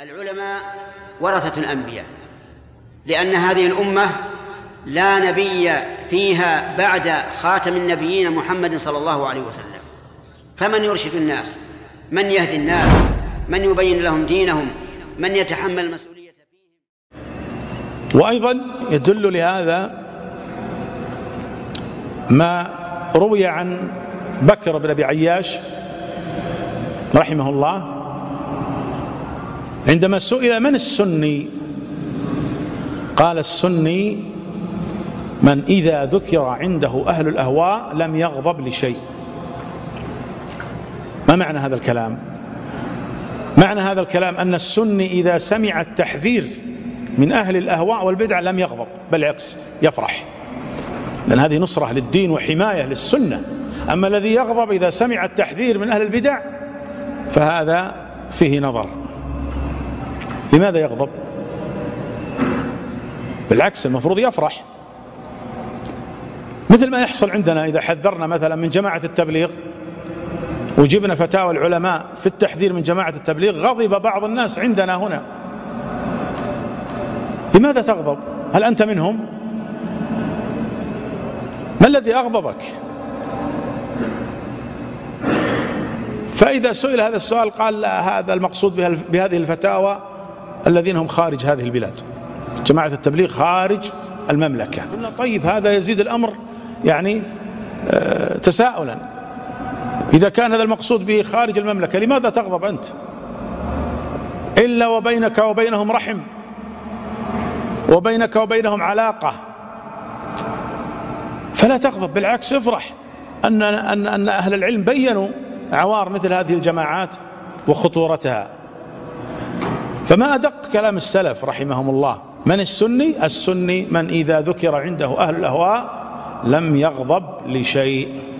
العلماء ورثة الأنبياء، لأن هذه الأمة لا نبي فيها بعد خاتم النبيين محمد صلى الله عليه وسلم، فمن يرشد الناس، من يهدي الناس، من يبين لهم دينهم، من يتحمل المسؤولية فيهم. وأيضا يدل لهذا ما روي عن بكر بن أبي عياش رحمه الله عندما سئل من السني قال: السني من إذا ذكر عنده أهل الأهواء لم يغضب لشيء. ما معنى هذا الكلام؟ معنى هذا الكلام أن السني إذا سمع التحذير من أهل الأهواء والبدع لم يغضب، بل عكس يفرح، لأن هذه نصرة للدين وحماية للسنة. أما الذي يغضب إذا سمع التحذير من أهل البدع فهذا فيه نظر. لماذا يغضب؟ بالعكس المفروض يفرح، مثل ما يحصل عندنا إذا حذرنا مثلا من جماعة التبليغ وجبنا فتاوى العلماء في التحذير من جماعة التبليغ، غضب بعض الناس عندنا هنا. لماذا تغضب؟ هل أنت منهم؟ ما الذي أغضبك؟ فإذا سئل هذا السؤال قال: لا، هذا المقصود بهذه الفتاوى الذين هم خارج هذه البلاد، جماعة التبليغ خارج المملكة. قلنا: طيب، هذا يزيد الأمر يعني تساؤلا، إذا كان هذا المقصود به خارج المملكة لماذا تغضب أنت؟ إلا وبينك وبينهم رحم، وبينك وبينهم علاقة، فلا تغضب، بالعكس افرح أن أهل العلم بيّنوا عوار مثل هذه الجماعات وخطورتها. فما أدق كلام السلف رحمهم الله. من السني؟ السني من إذا ذكر عنده أهل الأهواء لم يغضب لشيء.